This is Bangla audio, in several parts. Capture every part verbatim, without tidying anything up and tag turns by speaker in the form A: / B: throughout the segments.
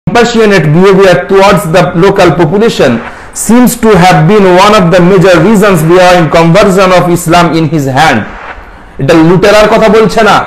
A: compassionate behavior towards the local population seems to have been one of the major reasons behind conversion of Islam in his hand. এটা লুটেরার কথা বলছে না।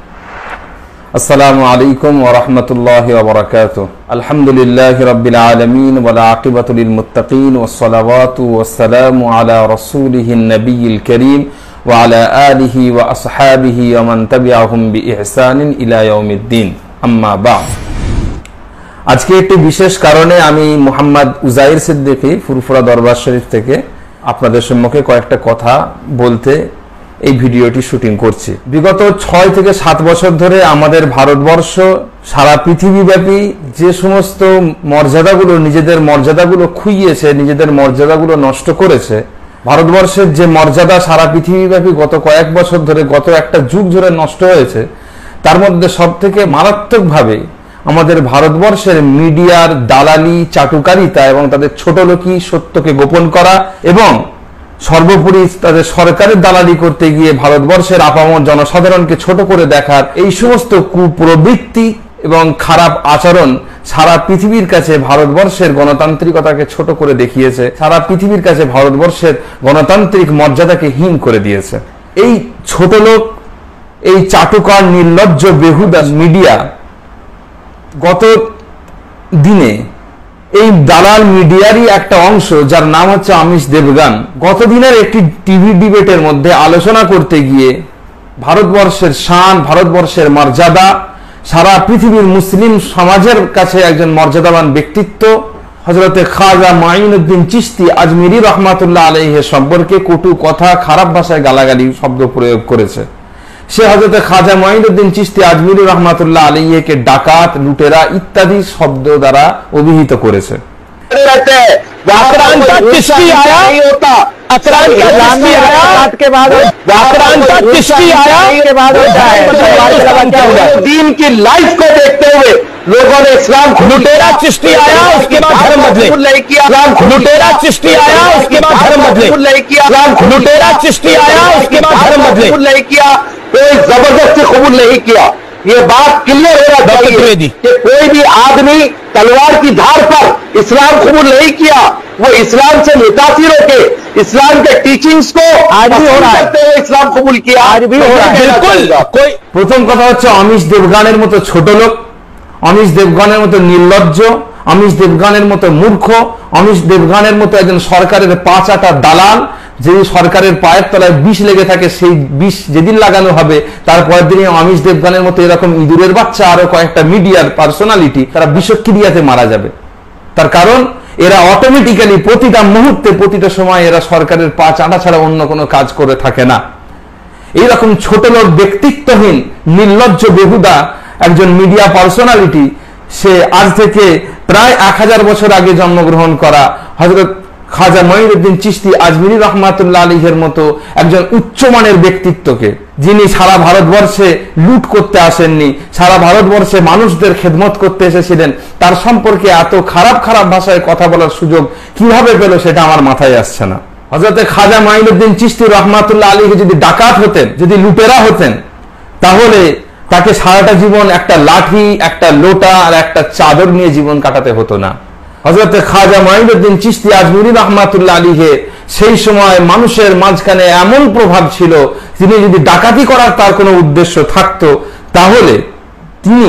A: আসসালামু আলাইকুম ওয়া রাহমাতুল্লাহি ওয়া বারাকাতুহু। আলহামদুলিল্লাহি রাব্বিল আলামিন ওয়াল আকিবাতু লিল মুত্তাকিন ওয়াস সালাওয়াতু ওয়াস সালামু আলা রাসূলিহিন নাবিয়্যিল কারীম ওয়া আলা আলিহি ওয়া আসহাবিহি ওয়া মান তাবিআহুম বিইহসানিন ইলা ইয়াউমিদ্দিন। আম্মা বা'দ। আজকে একটি বিশেষ কারণে আমি মুহাম্মদ উজাইর সিদ্দিকী ফুরফুরা দরবার শরীফ থেকে আপনাদের সম্মুখে কয়েকটা কথা বলতে এই ভিডিওটি শুটিং করছি। বিগত ছয় থেকে সাত বছর ধরে আমাদের ভারতবর্ষ সারা পৃথিবীব্যাপী যে সমস্ত মর্যাদাগুলো নিজেদের মর্যাদাগুলো খুইয়েছে, নিজেদের মর্যাদাগুলো নষ্ট করেছে, ভারতবর্ষের যে মর্যাদা সারা পৃথিবীব্যাপী গত কয়েক বছর ধরে, গত একটা যুগ ধরে নষ্ট হয়েছে, তার মধ্যে সব থেকে মারাত্মকভাবে আমাদের ভারতবর্ষের মিডিয়ার দালালি, চাটুকারিতা এবং তাদের ছোটলোকি, সত্যকে গোপন করা এবং সর্বোপরি তাদের সরকারের দালালি করতে গিয়ে ভারতবর্ষের আপামর জনসাধারণকে ছোট করে দেখার এই সমস্ত কুপ্রবৃত্তি এবং খারাপ আচরণ সারা পৃথিবীর কাছে ভারতবর্ষের গণতান্ত্রিকতাকে ছোট করে দেখিয়েছে, সারা পৃথিবীর কাছে ভারতবর্ষের গণতান্ত্রিক মর্যাদাকে হীন করে দিয়েছে। এই ছোট লোক, এই চাটুকার, নির্লজ্জ, বেহুদা মিডিয়া গত দিনে এই দালাল মিডিয়ারই একটা অংশ যার নাম হচ্ছে আমিষ দেবগান, গত দিনের একটি টিভি ডিবেটের মধ্যে আলোচনা করতে গিয়ে ভারতবর্ষের শান, ভারতবর্ষের মর্যাদা, সারা পৃথিবীর মুসলিম সমাজের কাছে একজন মর্যাদাবান ব্যক্তিত্ব হযরতে খাজা মাঈনুদ্দিন চিশতি আজমিরি রহমাতুল্লাহ আলাইহি সম্পর্কে কটু কথা, খারাপ ভাষায় গালাগালি শব্দ প্রয়োগ করেছে। সে হযরতে খাজা মাঈনুদ্দিন চিশতি আজমিরি রহমাতুল্লাহ আলাইহিকে ডাকাত, লুটেরা ইত্যাদি শব্দ দ্বারা অভিহিত করেছে।
B: दीन की लाइफ को देखते हुए लोगों ने इस्लाम लुटेरा चिश्ती आया, उसके बाद धर्म बदले, लुटेरा चिश्ती आया, उसके बाद धर्म बदले, लुटेरा चिश्ती आया, उसके बाद धर्म बदले, नहीं किया, कोई जबरदस्ती कबूल नहीं किया। ये बात क्लियर होना चाहिए कि कोई भी आदमी तलवार की धार पर इस्लाम कबूल नहीं किया, वो इस्लाम से मुतासिर होके इस्लाम के टीचिंग्स को आज भी हो रहा है, इस्लाम कबूल किया, आज भी हो रहा है।
A: बिल्कुल। कोई প্রথম কথা হচ্ছে অমিশ দেবগানের মতো ছোট লোক, অমিশ দেবগানের মতো নির্লজ্জ, অমিশ দেবগানের মতো মূর্খ, অমিশ দেবগানের মতো একজন সরকারের পাঁচাটা দালাল, যে সরকারের পায়ের তলায় বিষ লেগে থাকে, সেই বিষ যেদিন লাগানো হবে তারপরের দিনে অমিশ দেবগানের মতো এরকম ইঁদুরের বাচ্চা আরো কয়েকটা মিডিয়ার পার্সোনালিটি তারা বিষক্রিয়াতে মারা যাবে। তার কারণ এরা অটোমেটিক্যালি প্রতিটা মুহূর্তে, প্রতিটা সময় এরা সরকারের পা চাটা ছাড়া অন্য কোনো কাজ করে থাকে না। এইরকম ছোট লোক, ব্যক্তিত্বহীন, নির্লজ্জ, বেহুদা একজন মিডিয়া পার্সোনালিটি, সে আজ থেকে প্রায় এক হাজার বছর আগে জন্মগ্রহণ করা হযরত খাজা মাঈনুদ্দিন চিশতি আজমিরি রহমাতুল্লাহ আলাইহির মতো একজন উচ্চমানের ব্যক্তিত্বকে, যিনি সারা ভারতবর্ষে লুট করতে আসেননি, সারা ভারতবর্ষে মানুষদের খেদমত করতে এসেছিলেন, তার সম্পর্কে এত খারাপ খারাপ ভাষায় কথা বলার সুযোগ কিভাবে পেল সেটা আমার মাথায় আসছে না। হযরত খাজা মাঈনুদ্দিন চিশতি রহমাতুল্লাহ আলাইহি যদি ডাকাত হতেন, যদি লুটেরা হতেন, তাহলে তাকে সারাটা জীবন একটা লাঠি, একটা লোটা আর একটা চাদর নিয়ে জীবন কাটাতে হতো না। হযরত খাজা মাঈনুদ্দিন চিশতি আজমিরি রহমাতুল্লাহ আলাইহি সেই সময় মানুষের মাঝখানে এমন প্রভাব ছিল, তিনি যদি ডাকাতি করার তার কোনো উদ্দেশ্য থাকতো তাহলে তিনি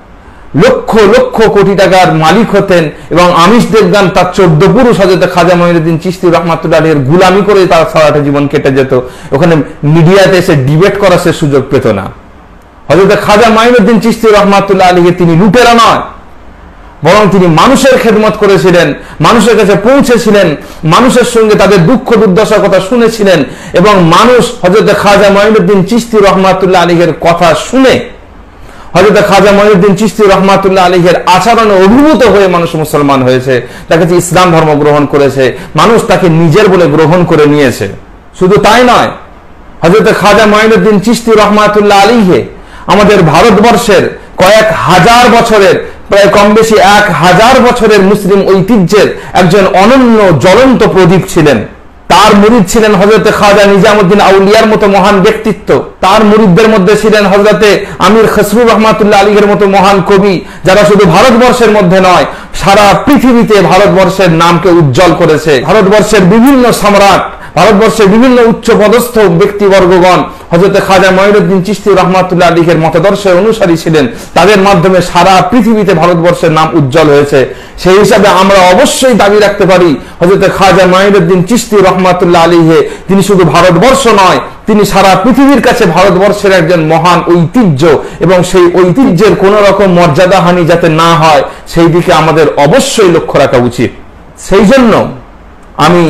A: লক্ষ লক্ষ কোটি টাকার মালিক হতেন এবং আমিষ দেবগান তার চোদ্দ পুরুষ হযরত খাজা মাঈনুদ্দিন চিশতি রহমাতুল্লাহ আলাইহির গুলামি করে তার সারাটা জীবন কেটে যেত। ওখানে মিডিয়াতে এসে ডিবেট করার সে সুযোগ পেত না। হযরত খাজা মাঈনুদ্দিন চিশতি রহমাতুল্লাহ আলাইহি তিনি লুটেরা নয়, বরং তিনি মানুষের খেদমত করেছিলেন, মানুষের কাছে পৌঁছেছিলেন, মানুষের সঙ্গে তাদের দুঃখ দুর্দশার কথা শুনেছিলেন এবং মানুষ হযরত খাজা মাঈনুদ্দিন চিশতি রহমাতুল্লাহ আলাইহির কথা শুনে হযরত খাজা মাঈনুদ্দিন চিশতি রহমাতুল্লাহ আলাইহির আচরণে অভিভূত হয়ে মানুষ মুসলমান হয়েছে, তার কাছে ইসলাম ধর্ম গ্রহণ করেছে, মানুষ তাকে নিজের বলে গ্রহণ করে নিয়েছে। শুধু তাই নয়, হযরত খাজা মাঈনুদ্দিন চিশতি রহমাতুল্লাহ আলাইহি আমাদের ভারতবর্ষের কয়েক হাজার বছরের, প্রায় কম বেশি এক হাজার বছরের মুসলিম ঐতিহ্যের একজন অনন্য জ্বলন্ত প্রদীপ ছিলেন। তার মুরিদ ছিলেন হযরতে খাজা নিজামুদ্দিন আউলিয়ার মতো মহান ব্যক্তিত্ব। তার মুরিদদের মধ্যে ছিলেন হযরতে আমির খসরু রহমাতুল্লাহ আলাইহির মতো মহান কবি, যারা শুধু ভারতবর্ষের মধ্যে নয় সারা পৃথিবীতে ভারতবর্ষের নামকে উজ্জ্বল করেছে। ভারতবর্ষের বিভিন্ন সম্রাট, ভারতবর্ষের বিভিন্ন উচ্চ পদস্থ ব্যক্তিবর্গগণ হযরতে খাজা মঈনুদ্দিন চিশতি রহমাতুল্লাহ আলাইহির মতাদর্শের অনুসারী ছিলেন। তাদের মাধ্যমে সারা পৃথিবীতে ভারতবর্ষের নাম উজ্জ্বল হয়েছে। সেই হিসাবে আমরা অবশ্যই দাবি রাখতে পারি হযরতে খাজা মঈনুদ্দিন চিশতি রহমাতুল্লাহ আলাইহি তিনি শুধু ভারতবর্ষ নয়, তিনি সারা পৃথিবীর কাছে ভারতবর্ষের একজন মহান ঐতিহ্য, এবং সেই ঐতিহ্যের কোন রকম মর্যাদাহানি যাতে না হয় সেই দিকে আমাদের অবশ্যই লক্ষ্য রাখা উচিত। সেই জন্য আমি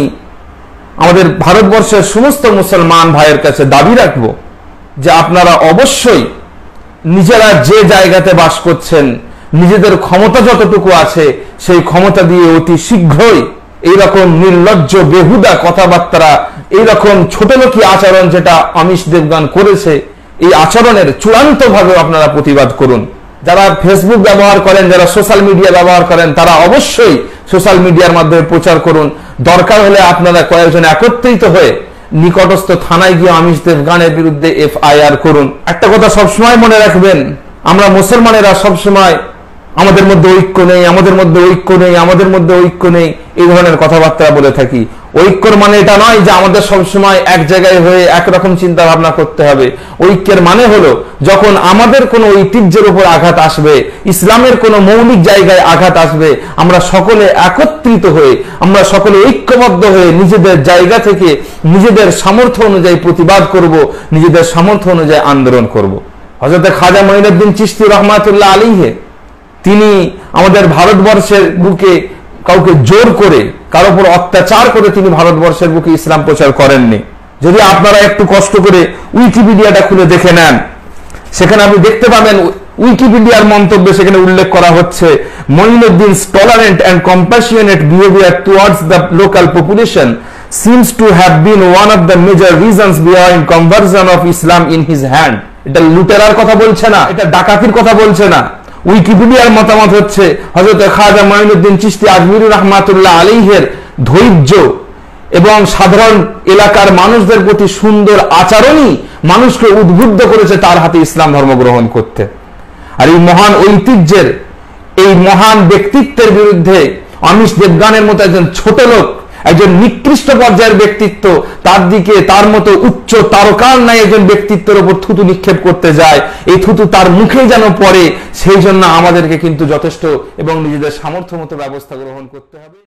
A: আমাদের ভারতবর্ষের সমস্ত মুসলমান ভাইয়ের কাছে দাবি রাখবো যে আপনারা অবশ্যই নিজেরা যে জায়গাতে বাস করছেন, নিজেদের ক্ষমতা যতটুকু আছে সেই ক্ষমতা দিয়ে অতি শীঘ্রই এইরকম নির্লজ্জ বেহুদা কথাবার্তা, এইরকম ছোটলোকি আচরণ যেটা অমিশ দেবগন করেছে, এই আচরণের চূড়ান্ত ভাবে আপনারা প্রতিবাদ করুন। যারা ফেসবুক ব্যবহার করেন, যারা সোশ্যাল মিডিয়া ব্যবহার করেন, তারা অবশ্যই সোশ্যাল মিডিয়ার মাধ্যমে প্রচার করুন। দরকার হলে আপনারা কয়েকজন একত্রিত হয়ে নিকটস্থ থানায় গিয়ে অমিশ দেবগনের বিরুদ্ধে এফআইআর করুন। একটা কথা সবসময় মনে রাখবেন, আমরা মুসলমানেরা সবসময় আমাদের মধ্যে ঐক্য নেই, আমাদের মধ্যে ঐক্য নেই, আমাদের মধ্যে ঐক্য নেই, এই ধরনের কথাবার্তা বলে থাকি। ঐক্যের মানে এটা নয় যে আমাদের সবসময় এক জায়গায় হয়ে একরকম চিন্তা ভাবনা করতে হবে। ঐক্যের মানে হলো যখন আমাদের কোনো ঐতিহ্যের উপর আঘাত আসবে, ইসলামের কোনো মৌলিক জায়গায় আঘাত আসবে, আমরা সকলে একত্রিত হয়ে, আমরা সকলে ঐক্যবদ্ধ হয়ে নিজেদের জায়গা থেকে নিজেদের সামর্থ্য অনুযায়ী প্রতিবাদ করব, নিজেদের সামর্থ্য অনুযায়ী আন্দোলন করব। হযরত খাজা মঈনুদ্দিন চিশতি রহমাতুল্লাহ আলাইহি তিনি আমাদের ভারতবর্ষের বুকে কাউকে জোর করে, কারো উপর অত্যাচার করে তিনি ভারতবর্ষের বুকে ইসলাম প্রচার করেননি। যদি আপনারা একটু কষ্ট করে উইকিপিডিয়াটা খুলে দেখে নেন, সেখানে আপনি দেখতে পাবেন উইকিপিডিয়ার মন্তব্যে সেখানে উল্লেখ করা হচ্ছে মঈনুদ্দিন's tolerant and compassionate behavior towards the local population seems to have been one of the major reasons behind conversion of Islam in his hand। এটা লুটেরার কথা বলছে না, এটা ডাকাতির কথা বলছে না। উইকিপিডিয়ার মতামত হচ্ছে হযরত খাজা মঈনুদ্দিন চিশতি আজমিরি রহমাতুল্লাহ আলাইহির ধৈর্য এবং সাধারণ এলাকার মানুষদের প্রতি সুন্দর আচরণই মানুষকে উদ্বুদ্ধ করেছে তার হাতে ইসলাম ধর্ম গ্রহণ করতে। আর এই মহান ঐতিহ্যের, এই মহান ব্যক্তিত্বের বিরুদ্ধে অমিশ দেবগনের মতো একজন ছোট লোক, একজন নিকৃষ্ট পর্যায়ের ব্যক্তিত্ব, তার দিকে তার মতো উচ্চ তারকার নাই একজন ব্যক্তিত্বের উপর থুতু নিক্ষেপ করতে যায়, এই থুতু তার মুখে যেন পড়ে, সেই জন্য আমাদেরকে কিন্তু যথেষ্ট এবং নিজেদের সামর্থ্য মতো ব্যবস্থা গ্রহণ করতে হবে।